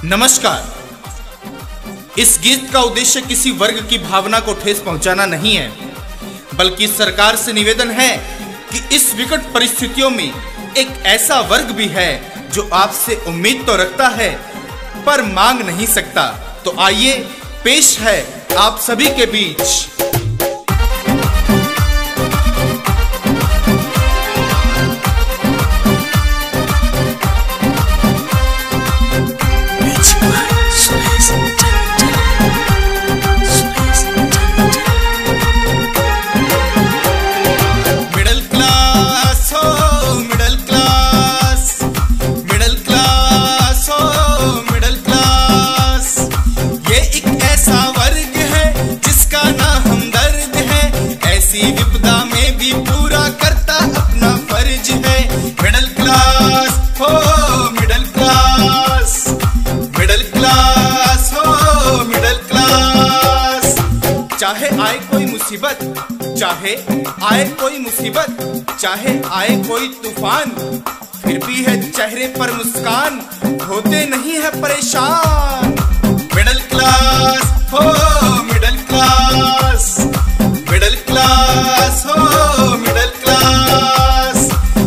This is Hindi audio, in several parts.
नमस्कार। इस गीत का उद्देश्य किसी वर्ग की भावना को ठेस पहुंचाना नहीं है, बल्कि सरकार से निवेदन है कि इस विकट परिस्थितियों में एक ऐसा वर्ग भी है जो आपसे उम्मीद तो रखता है पर मांग नहीं सकता। तो आइए पेश है आप सभी के बीच विपदा में भी पूरा करता अपना फर्ज है। मिडिल क्लास हो, मिडिल क्लास, मिडिल क्लास हो, मिडिल क्लास। चाहे आए कोई मुसीबत, चाहे आए कोई मुसीबत, चाहे आए कोई तूफान, फिर भी है चेहरे पर मुस्कान, होते नहीं है परेशान। मिडिल क्लास हो, मिडिल क्लास, मिडिल क्लास हो, मिडिल क्लास।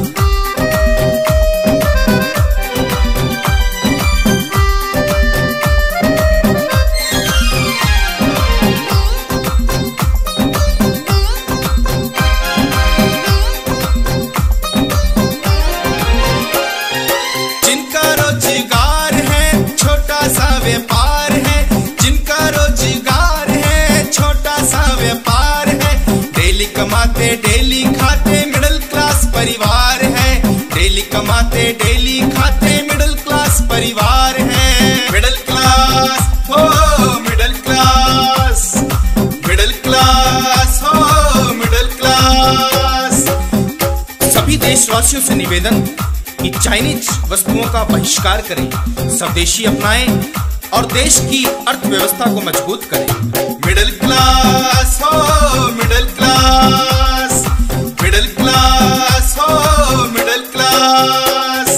जिनका रोजगार है छोटा सा व्यापार है, जिनका रोजगार है छोटा सा व्यापार है, डेली कमाते डेली खाते मिडिल क्लास परिवार है, डेली कमाते डेली खाते मिडिल क्लास परिवार है। मिडिल क्लास हो, मिडिल क्लास, मिडिल क्लास हो, मिडिल क्लास। सभी देशवासियों से निवेदन कि चाइनीज वस्तुओं का बहिष्कार करें, स्वदेशी अपनाएं और देश की अर्थव्यवस्था को मजबूत करें। मिडिल क्लास हो, मिडिल क्लास, मिडिल क्लास हो, मिडिल क्लास।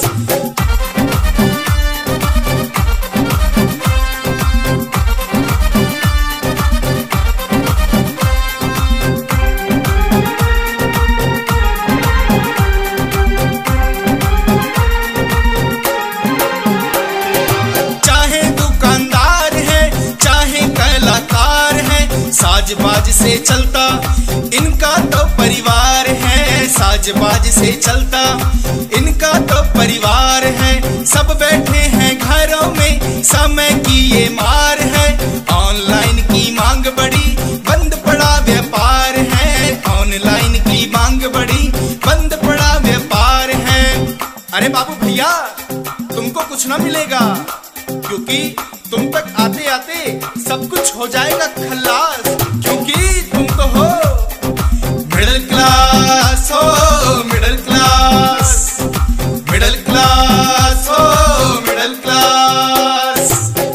चाहे दुकानदार है, चाहे कलाकार है, साजबाज से चलता इनका तो परिवार है, साजबाज से चलता इनका तो परिवार है। सब बैठे हैं घरों में, समय की ये मार है, ऑनलाइन की मांग बढ़ी, बंद पड़ा व्यापार है, ऑनलाइन की मांग बढ़ी, बंद पड़ा व्यापार है। अरे बाबू भैया, तुमको कुछ ना मिलेगा, क्योंकि तुम तक आते आते सब कुछ हो जाएगा खल्लास, क्योंकि तुम तो हो मिडिल क्लास हो, मिडिल क्लास, मिडिल क्लास हो, मिडिल क्लास।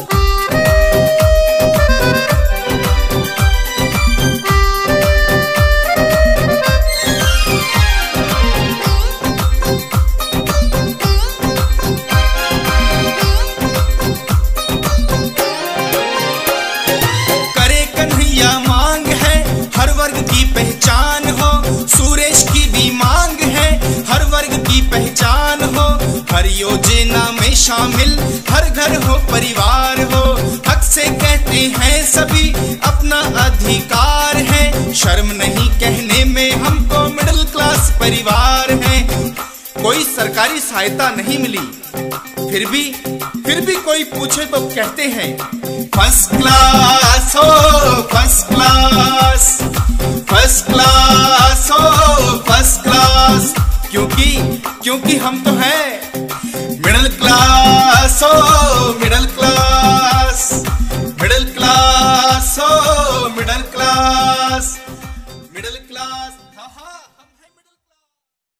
मांग है हर वर्ग की पहचान हो, सुरेश की भी मांग है हर वर्ग की पहचान हो, हर योजना में शामिल हर घर हो परिवार हो, हक से कहते हैं सभी अपना अधिकार है, शर्म नहीं कहने में हमको मिडिल क्लास परिवार है। कोई सरकारी सहायता नहीं मिली, फिर भी कोई पूछे तो कहते हैं फर्स्ट क्लास हो, फर्स्ट क्लास, फर्स्ट क्लास हो, फर्स्ट क्लास, क्योंकि हम तो हैं मिडिल क्लास हो, मिडिल क्लास, मिडिल क्लास हो, मिडिल क्लास, मिडिल क्लास।